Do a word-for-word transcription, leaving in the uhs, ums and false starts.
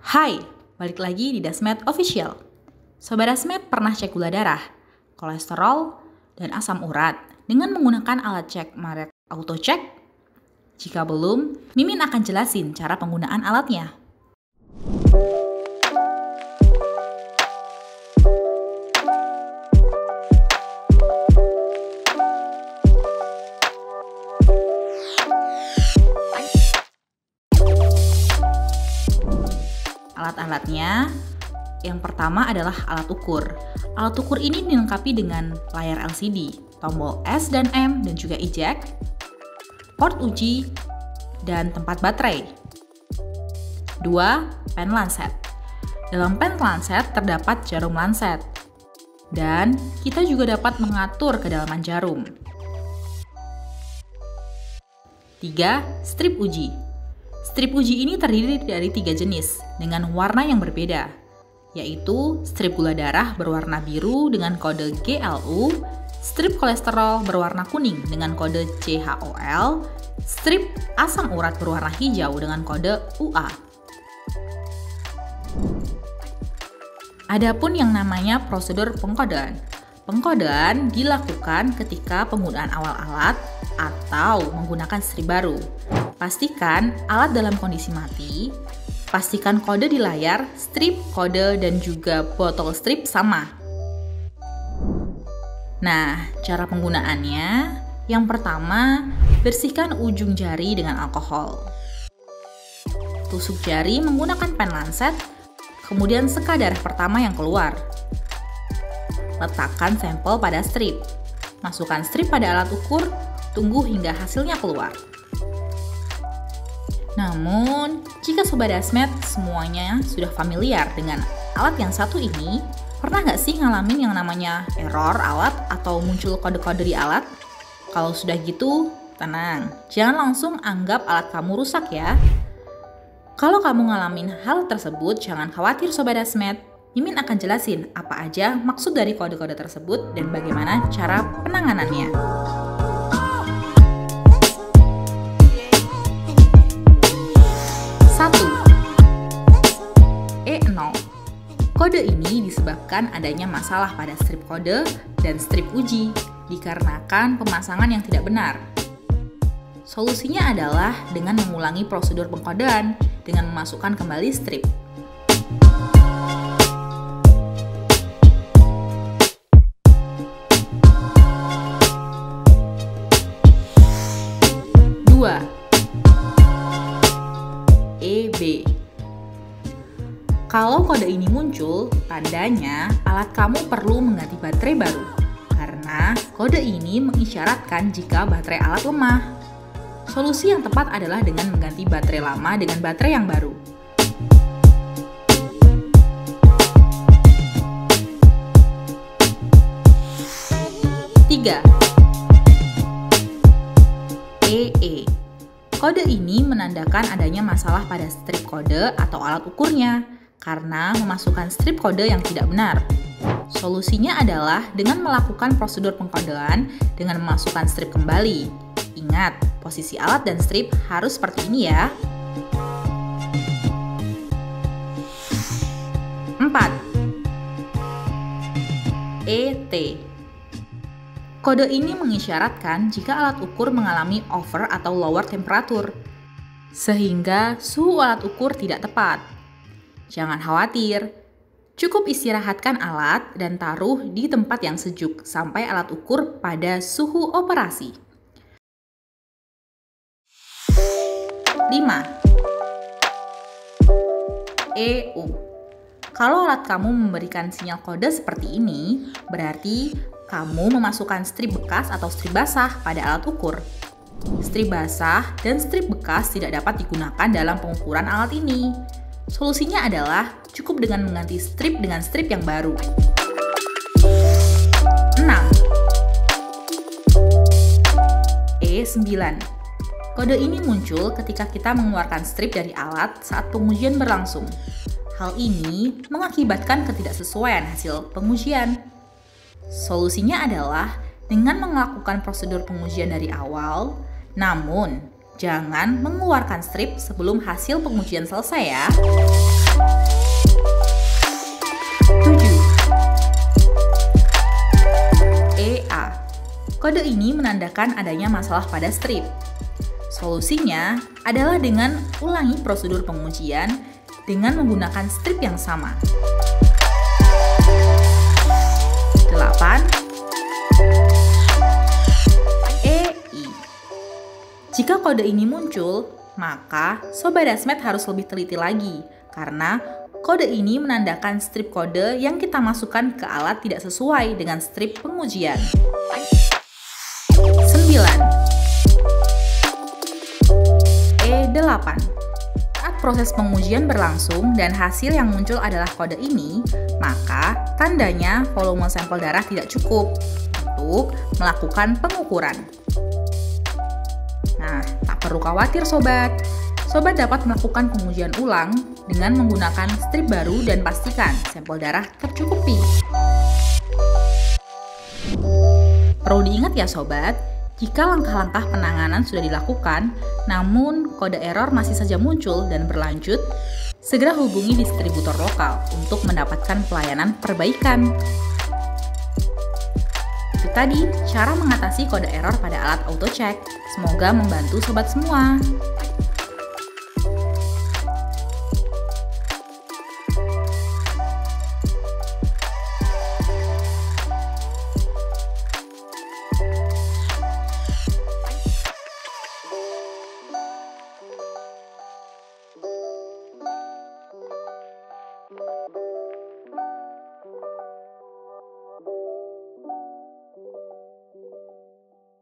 Hai, balik lagi di Dasmed Official. Sobat Dasmed pernah cek gula darah, kolesterol, dan asam urat dengan menggunakan alat cek merek AutoCheck? Jika belum, Mimin akan jelasin cara penggunaan alatnya. Alat-alatnya, yang pertama adalah alat ukur. Alat ukur ini dilengkapi dengan layar L C D, tombol S dan M dan juga eject, port uji, dan tempat baterai. Dua, pen lancet. Dalam pen lancet terdapat jarum lancet, dan kita juga dapat mengatur kedalaman jarum. Tiga, strip uji. Strip uji ini terdiri dari tiga jenis dengan warna yang berbeda, yaitu strip gula darah berwarna biru dengan kode G L U, strip kolesterol berwarna kuning dengan kode C H O L, strip asam urat berwarna hijau dengan kode U A. Adapun yang namanya prosedur pengkodean. Pengkodean dilakukan ketika penggunaan awal alat atau menggunakan strip baru. Pastikan alat dalam kondisi mati, pastikan kode di layar, strip, kode, dan juga botol strip sama. Nah, cara penggunaannya, yang pertama, bersihkan ujung jari dengan alkohol. Tusuk jari menggunakan pen lancet, kemudian seka darah pertama yang keluar. Letakkan sampel pada strip. Masukkan strip pada alat ukur, tunggu hingga hasilnya keluar. Namun, jika Sobat Dasmed semuanya sudah familiar dengan alat yang satu ini, pernah nggak sih ngalamin yang namanya error alat atau muncul kode-kode di alat? Kalau sudah gitu, tenang, jangan langsung anggap alat kamu rusak ya. Kalau kamu ngalamin hal tersebut, jangan khawatir Sobat Dasmed. Mimin akan jelasin apa aja maksud dari kode-kode tersebut dan bagaimana cara penanganannya. satu. E nol. Kode ini disebabkan adanya masalah pada strip kode dan strip uji dikarenakan pemasangan yang tidak benar. Solusinya adalah dengan mengulangi prosedur pengkodean dengan memasukkan kembali strip. dua. E B. Kalau kode ini muncul, tandanya alat kamu perlu mengganti baterai baru karena kode ini mengisyaratkan jika baterai alat lemah. Solusi yang tepat adalah dengan mengganti baterai lama dengan baterai yang baru. tiga. E E. Kode ini menandakan adanya masalah pada strip kode atau alat ukurnya karena memasukkan strip kode yang tidak benar. Solusinya adalah dengan melakukan prosedur pengkodean dengan memasukkan strip kembali. Ingat, posisi alat dan strip harus seperti ini ya. empat. E T. Kode ini mengisyaratkan jika alat ukur mengalami over atau lower temperatur, sehingga suhu alat ukur tidak tepat. Jangan khawatir, cukup istirahatkan alat dan taruh di tempat yang sejuk sampai alat ukur pada suhu operasi. lima. E U. Kalau alat kamu memberikan sinyal kode seperti ini, berarti kamu memasukkan strip bekas atau strip basah pada alat ukur. Strip basah dan strip bekas tidak dapat digunakan dalam pengukuran alat ini. Solusinya adalah cukup dengan mengganti strip dengan strip yang baru. enam. E sembilan. Kode ini muncul ketika kita mengeluarkan strip dari alat saat pengujian berlangsung. Hal ini mengakibatkan ketidaksesuaian hasil pengujian. Solusinya adalah dengan melakukan prosedur pengujian dari awal, namun Jangan mengeluarkan strip sebelum hasil pengujian selesai ya. tujuh. E A. Kode ini menandakan adanya masalah pada strip. Solusinya adalah dengan ulangi prosedur pengujian dengan menggunakan strip yang sama. delapan. E I. Jika kode ini muncul, maka Sobat Dasmet harus lebih teliti lagi karena kode ini menandakan strip kode yang kita masukkan ke alat tidak sesuai dengan strip pengujian. sembilan. E delapan. Saat proses pengujian berlangsung dan hasil yang muncul adalah kode ini, maka tandanya volume sampel darah tidak cukup untuk melakukan pengukuran. Nah, tak perlu khawatir sobat. Sobat dapat melakukan pengujian ulang dengan menggunakan strip baru dan pastikan sampel darah tercukupi. Perlu diingat ya sobat, jika langkah-langkah penanganan sudah dilakukan, namun kode error masih saja muncul dan berlanjut, segera hubungi distributor lokal untuk mendapatkan pelayanan perbaikan. Itu tadi cara mengatasi kode error pada alat auto check. Semoga membantu sobat semua.